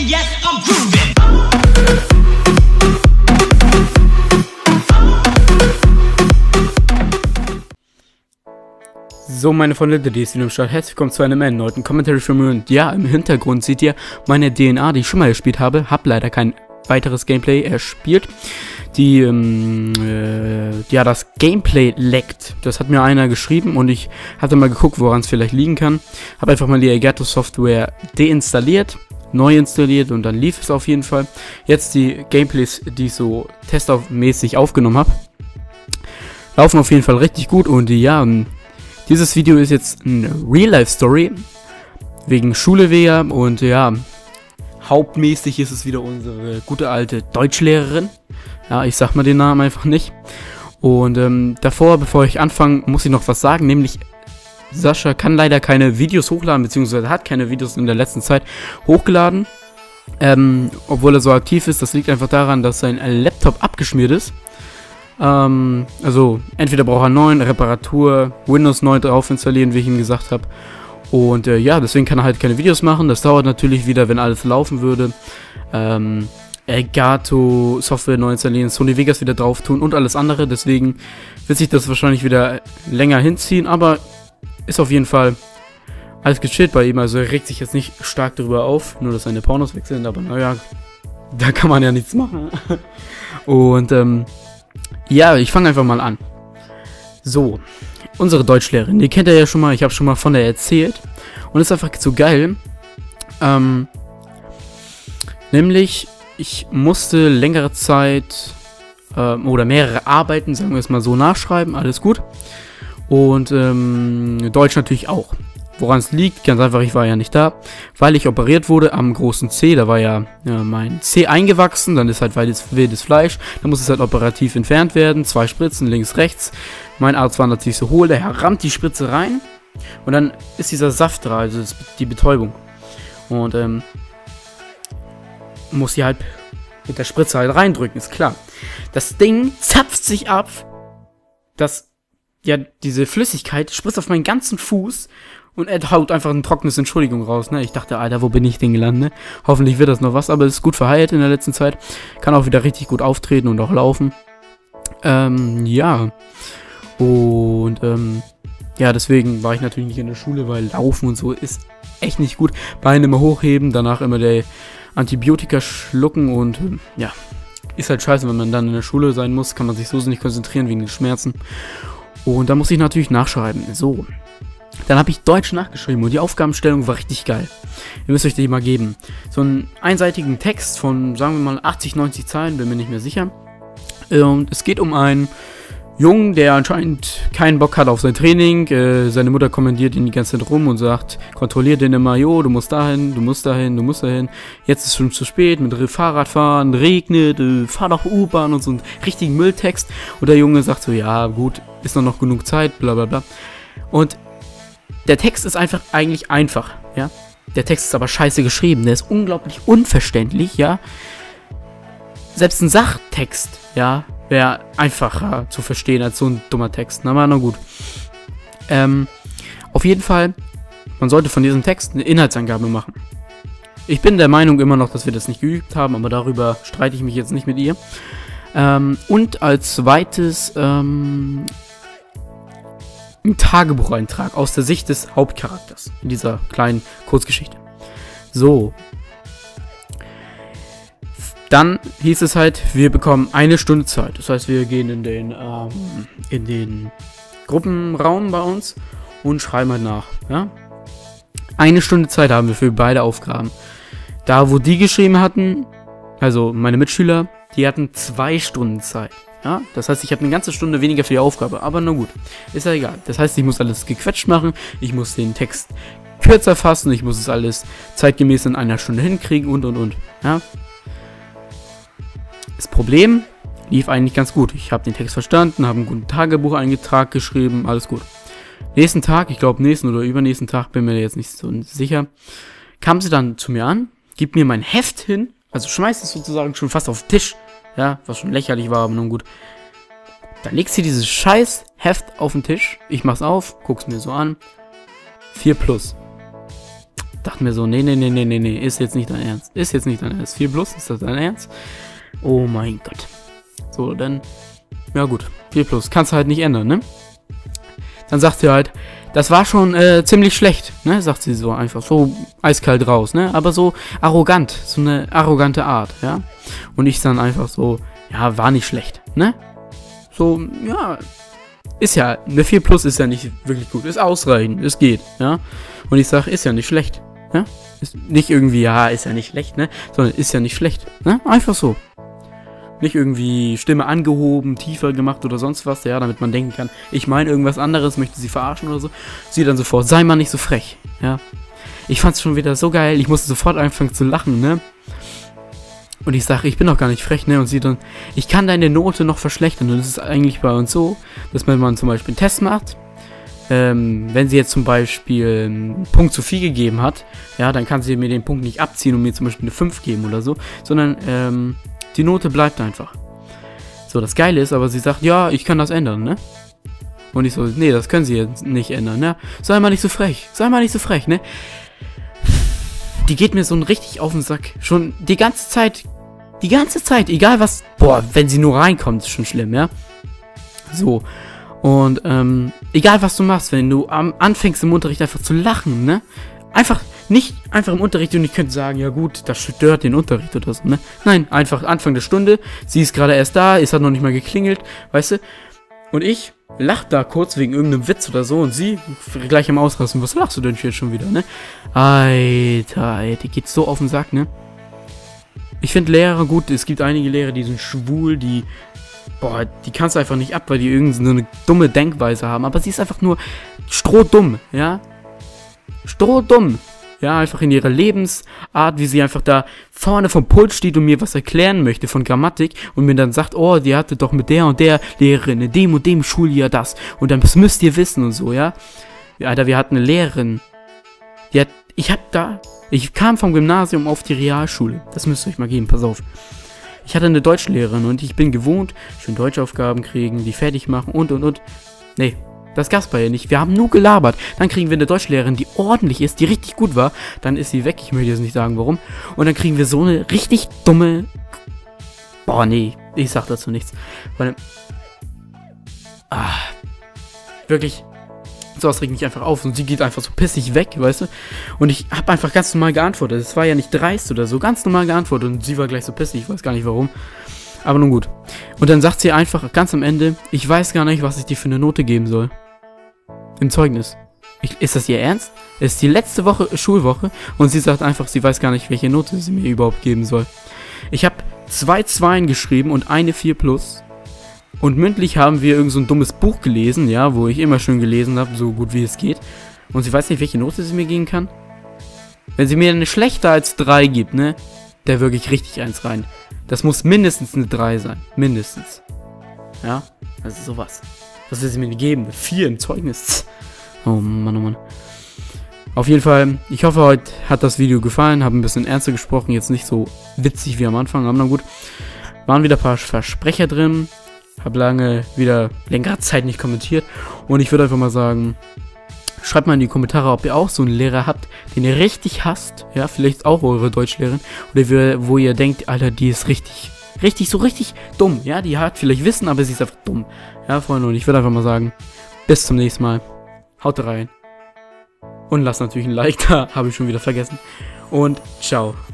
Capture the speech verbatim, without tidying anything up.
yes, I'm grooving. So, meine Freunde, die ist wieder im Start. Herzlich willkommen zu einem erneuten Commentary von mir. Und ja, im Hintergrund seht ihr meine D N A, die ich schon mal gespielt habe. Hab leider kein weiteres Gameplay erspielt. Die, ähm, äh, ja, das Gameplay leckt. Das hat mir einer geschrieben und ich hatte mal geguckt, woran es vielleicht liegen kann. Habe einfach mal die Elgato Software deinstalliert, neu installiert und dann lief es auf jeden Fall. Jetzt die Gameplays, die ich so testmäßig aufgenommen habe, laufen auf jeden Fall richtig gut und ja, dieses Video ist jetzt eine Real-Life-Story, wegen Schule wieder und ja, hauptmäßig ist es wieder unsere gute alte Deutschlehrerin. Ja, ich sag mal den Namen einfach nicht. Und ähm, davor, bevor ich anfange, muss ich noch was sagen, nämlich Sascha kann leider keine Videos hochladen, beziehungsweise hat keine Videos in der letzten Zeit hochgeladen. Ähm, obwohl er so aktiv ist, das liegt einfach daran, dass sein Laptop abgeschmiert ist. Ähm, also entweder braucht er einen neuen, Reparatur, Windows neu drauf installieren, wie ich ihm gesagt habe. Und äh, ja, deswegen kann er halt keine Videos machen. Das dauert natürlich wieder, wenn alles laufen würde. Ähm, Elgato Software neu installieren, Sony Vegas wieder drauf tun und alles andere. Deswegen wird sich das wahrscheinlich wieder länger hinziehen. Aber ist auf jeden Fall alles gechillt bei ihm. Also er regt sich jetzt nicht stark darüber auf. Nur, dass seine Pornos weg sind. Aber naja, da kann man ja nichts machen. Und ähm, ja, ich fange einfach mal an. So, unsere Deutschlehrerin, die kennt ihr ja schon mal, ich habe schon mal von der erzählt. Und ist einfach so geil. Ähm, nämlich, ich musste längere Zeit ähm, oder mehrere Arbeiten, sagen wir es mal so, nachschreiben, alles gut. Und ähm, Deutsch natürlich auch. Woran es liegt, ganz einfach, ich war ja nicht da, weil ich operiert wurde am großen C, da war ja, ja mein C eingewachsen, dann ist halt wildes, wildes Fleisch, dann muss es halt operativ entfernt werden, zwei Spritzen, links, rechts, mein Arzt war natürlich so hohl, der rammt die Spritze rein und dann ist dieser Saft da, also das, die Betäubung und ähm, muss sie halt mit der Spritze halt reindrücken, ist klar. Das Ding zapft sich ab, das, ja, diese Flüssigkeit spritzt auf meinen ganzen Fuß. Und er haut einfach ein trockenes Entschuldigung raus, ne? Ich dachte, Alter, wo bin ich denn gelandet? Ne? Hoffentlich wird das noch was, aber es ist gut verheilt in der letzten Zeit. Kann auch wieder richtig gut auftreten und auch laufen. Ähm, ja. Und, ähm, ja, deswegen war ich natürlich nicht in der Schule, weil Laufen und so ist echt nicht gut. Beine immer hochheben, danach immer der Antibiotika schlucken und, ähm, ja. Ist halt scheiße, wenn man dann in der Schule sein muss, kann man sich so nicht konzentrieren wegen den Schmerzen. Und da muss ich natürlich nachschreiben. So. Dann habe ich Deutsch nachgeschrieben und die Aufgabenstellung war richtig geil. Ihr müsst euch die mal geben. So einen einseitigen Text von, sagen wir mal, achtzig, neunzig Zeilen, bin mir nicht mehr sicher. Und es geht um einen Jungen, der anscheinend keinen Bock hat auf sein Training. Äh, seine Mutter kommandiert ihn die ganze Zeit rum und sagt, kontrolliert den immer, jo, du musst dahin, du musst dahin, du musst dahin. Jetzt ist es schon zu spät, mit Fahrradfahren, regnet, äh, fahr doch U-Bahn und so einen richtigen Mülltext. Und der Junge sagt so, ja, gut, ist noch, noch genug Zeit, bla bla bla. Und der Text ist einfach eigentlich einfach, ja. Der Text ist aber scheiße geschrieben, der ist unglaublich unverständlich, ja. Selbst ein Sachtext, ja, wäre einfacher zu verstehen als so ein dummer Text. Na, na gut. Ähm, auf jeden Fall, man sollte von diesem Text eine Inhaltsangabe machen. Ich bin der Meinung immer noch, dass wir das nicht geübt haben, aber darüber streite ich mich jetzt nicht mit ihr. Ähm, und als zweites, ähm... ein Tagebucheintrag aus der Sicht des Hauptcharakters in dieser kleinen Kurzgeschichte. So. Dann hieß es halt, wir bekommen eine Stunde Zeit. Das heißt, wir gehen in den, ähm, in den Gruppenraum bei uns und schreiben halt nach. Ja? Eine Stunde Zeit haben wir für beide Aufgaben. Da, wo die geschrieben hatten, also meine Mitschüler, die hatten zwei Stunden Zeit. Ja, das heißt, ich habe eine ganze Stunde weniger für die Aufgabe, aber na gut, ist ja egal. Das heißt, ich muss alles gequetscht machen, ich muss den Text kürzer fassen, ich muss es alles zeitgemäß in einer Stunde hinkriegen und und und. Ja. Das Problem lief eigentlich ganz gut. Ich habe den Text verstanden, habe einen guten Tagebucheintrag geschrieben, alles gut. Nächsten Tag, ich glaube nächsten oder übernächsten Tag, bin mir jetzt nicht so sicher, kam sie dann zu mir an, gibt mir mein Heft hin, also schmeißt es sozusagen schon fast auf den Tisch. Ja, was schon lächerlich war, aber nun gut. Dann legt sie dieses scheiß Heft auf den Tisch. Ich mach's auf, guck's mir so an. vier plus. dachte mir so, nee, nee, nee, nee, nee, nee, ist jetzt nicht dein Ernst. Ist jetzt nicht dein Ernst. vier plus, ist das dein Ernst? Oh mein Gott. So, dann, ja gut, vier plus, kannst du halt nicht ändern, ne? Dann sagt sie halt, das war schon äh, ziemlich schlecht, ne? Sagt sie so einfach, so eiskalt raus, ne? Aber so arrogant, so eine arrogante Art, ja? Und ich dann einfach so, ja, war nicht schlecht, ne? So, ja, ist ja, eine vier plus ist ja nicht wirklich gut, ist ausreichend, es geht, ja? Und ich sag, ist ja nicht schlecht, ja? Ist nicht irgendwie, ja, ist ja nicht schlecht, ne? Sondern ist ja nicht schlecht, ne? Einfach so. Nicht irgendwie Stimme angehoben, tiefer gemacht oder sonst was, ja, damit man denken kann, ich meine irgendwas anderes, möchte sie verarschen oder so. Sie dann sofort, sei mal nicht so frech, ja. Ich fand's schon wieder so geil, ich musste sofort anfangen zu lachen, ne. Und ich sage, ich bin doch gar nicht frech, ne. Und sie dann, ich kann deine Note noch verschlechtern. Und es ist eigentlich bei uns so, dass wenn man zum Beispiel einen Test macht, ähm, wenn sie jetzt zum Beispiel einen Punkt zu viel gegeben hat, ja, dann kann sie mir den Punkt nicht abziehen und mir zum Beispiel eine fünf geben oder so, sondern, ähm, die Note bleibt einfach. So, das Geile ist, aber sie sagt, ja, ich kann das ändern, ne? Und ich so, nee, das können sie jetzt nicht ändern, ne? Sei mal nicht so frech, sei mal nicht so frech, ne? Die geht mir so richtig auf den Sack. Schon die ganze Zeit, die ganze Zeit, egal was, boah, wenn sie nur reinkommt, ist schon schlimm, ja? So, und, ähm, egal was du machst, wenn du am, anfängst im Unterricht einfach zu lachen, ne? Einfach, nicht einfach im Unterricht und ich könnte sagen, ja gut, das stört den Unterricht oder so, ne? Nein, einfach Anfang der Stunde, sie ist gerade erst da, es hat noch nicht mal geklingelt, weißt du? Und ich lach da kurz wegen irgendeinem Witz oder so und sie gleich am Ausrasten, was lachst du denn jetzt schon wieder, ne? Alter, Alter, die geht so auf den Sack, ne? Ich finde Lehrer gut, es gibt einige Lehrer, die sind schwul, die, boah, die kannst du einfach nicht ab, weil die irgendeine dumme Denkweise haben, aber sie ist einfach nur strohdumm, ja? Strohdumm. Ja, einfach in ihrer Lebensart, wie sie einfach da vorne vom Pult steht und mir was erklären möchte von Grammatik und mir dann sagt, oh, die hatte doch mit der und der Lehrerin in dem und dem Schuljahr das und dann müsst ihr wissen und so, ja. Ja, Alter, wir hatten eine Lehrerin, die hat, ich hab da, ich kam vom Gymnasium auf die Realschule, das müsst ihr euch mal geben, pass auf. Ich hatte eine Deutschlehrerin und ich bin gewohnt, schön Deutschaufgaben kriegen, die fertig machen und und und. Nee. Das gab's bei ihr nicht. Wir haben nur gelabert. Dann kriegen wir eine Deutschlehrerin, die ordentlich ist, die richtig gut war. Dann ist sie weg. Ich möchte jetzt nicht sagen, warum. Und dann kriegen wir so eine richtig dumme... Boah, nee. Ich sag dazu nichts. Weil... Ah. Wirklich. Sowas regt mich einfach auf. Und sie geht einfach so pissig weg, weißt du? Und ich habe einfach ganz normal geantwortet. Es war ja nicht dreist oder so. Ganz normal geantwortet. Und sie war gleich so pissig. Ich weiß gar nicht, warum. Aber nun gut. Und dann sagt sie einfach ganz am Ende, ich weiß gar nicht, was ich dir für eine Note geben soll. Im Zeugnis. Ich, ist das ihr Ernst? Es ist die letzte Woche, Schulwoche und sie sagt einfach, sie weiß gar nicht, welche Note sie mir überhaupt geben soll. Ich habe zwei Zweien geschrieben und eine vier plus. Und mündlich haben wir irgend so ein dummes Buch gelesen, ja, wo ich immer schön gelesen habe, so gut wie es geht. Und sie weiß nicht, welche Note sie mir geben kann. Wenn sie mir eine schlechter als drei gibt, ne, der wirklich richtig eins rein. Das muss mindestens eine drei sein. Mindestens. Ja, also sowas. Was will sie mir geben? Eine vier im Zeugnis. Oh Mann, oh Mann. Auf jeden Fall, ich hoffe, heute hat das Video gefallen. Habe ein bisschen ernster gesprochen. Jetzt nicht so witzig wie am Anfang. Aber na gut. Waren wieder ein paar Versprecher drin. Habe lange wieder längere Zeit nicht kommentiert. Und ich würde einfach mal sagen, schreibt mal in die Kommentare, ob ihr auch so einen Lehrer habt, den ihr richtig hasst. Ja, vielleicht auch eure Deutschlehrerin. Oder wo ihr denkt, Alter, die ist richtig, richtig, so richtig dumm. Ja, die hat vielleicht Wissen, aber sie ist einfach dumm. Ja, Freunde, und ich würde einfach mal sagen, bis zum nächsten Mal. Haut rein. Und lasst natürlich ein Like da, habe ich schon wieder vergessen. Und ciao.